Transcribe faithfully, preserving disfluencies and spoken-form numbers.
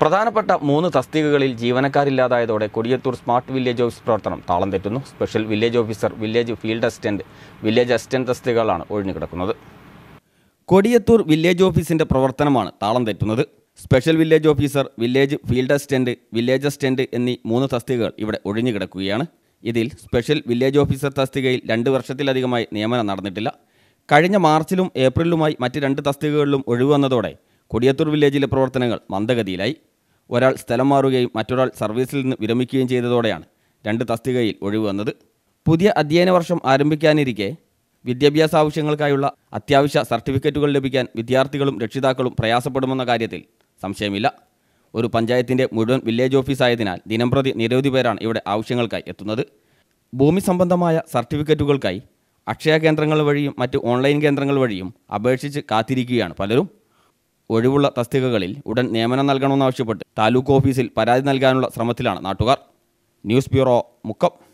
പ്രധാനപ്പെട്ട മൂന്ന് തസ്തികകളിൽ ജീവനക്കാരില്ലാതായതോടെ കൊടിയത്തൂർ സ്മാർട്ട് വില്ലേജ് ഓഫീസ് പ്രവർത്തനം താളം തെറ്റുന്നു. Special village officer, village field assistant, village assistant തസ്തികകളാണ് ഒഴിഞ്ഞുകിടക്കുന്നത്. കൊടിയത്തൂർ വില്ലേജ് ഓഫീസിന്റെ പ്രവർത്തനമാണ് താളം തെറ്റുന്നത്. Special village officer, village field assistant, village assistant എന്നീ മൂന്ന് തസ്തികകൾ ഇവിടെ ഒഴിഞ്ഞുകിടക്കുകയാണ്. ഇതിൽ സ്പെഷ്യൽ വില്ലേജ് ഓഫീസർ തസ്തികയിൽ രണ്ട് വർഷത്തിലധികമായി നിയമനം നടന്നിട്ടില്ല. കഴിഞ്ഞ മാർച്ചിലും ഏപ്രിലുമായി മറ്റ് രണ്ട് തസ്തികകളിലും ഒഴിവ് വന്നതോടെ കൊടിയത്തൂർ വില്ലേജിലെ പ്രവർത്തനങ്ങൾ മന്ദഗതിയിലായി. ഒരാൾ സ്ഥലം മാറുകയും മറ്റൊരാൾ സർവീസിൽ നിന്ന് വിരമിക്കുകയും ചെയ്തതോടെയാണ് രണ്ട് തസ്തികയിൽ ഒഴിവ് വന്നത്. പുതിയ അധ്യയന വർഷം ആരംഭിക്കാനിരിക്കെ വിദ്യാഭ്യാസ ആവശ്യങ്ങൾക്കായുള്ള അത്യാവശ്യ സർട്ടിഫിക്കറ്റുകൾ ലഭിക്കാൻ വിദ്യാർത്ഥികളും രക്ഷിതാക്കളും പ്രയാസപ്പെടുമെന്ന കാര്യത്തിൽ സംശയമില്ല. ഒരു പഞ്ചായത്തിൻ്റെ മുഴുവൻ വില്ലേജ് ഓഫീസായതിനാൽ ദിനംപ്രതി നിരവധി പേരാണ് ഇവിടെ ആവശ്യങ്ങൾക്കായി എത്തുന്നത്. ഭൂമി സംബന്ധമായ സർട്ടിഫിക്കറ്റുകൾക്കായി അക്ഷയ കേന്ദ്രങ്ങൾ വഴിയും മറ്റ് ഓൺലൈൻ കേന്ദ്രങ്ങൾ വഴിയും അപേക്ഷിച്ച് കാത്തിരിക്കുകയാണ് പലരും. ഒഴിവുള്ള തസ്തികകളിൽ ഉടൻ നിയമനം നൽകണമെന്നാവശ്യപ്പെട്ട് താലൂക്ക് ഓഫീസിൽ പരാതി നൽകാനുള്ള ശ്രമത്തിലാണ് നാട്ടുകാർ. News bureau, Mukkam.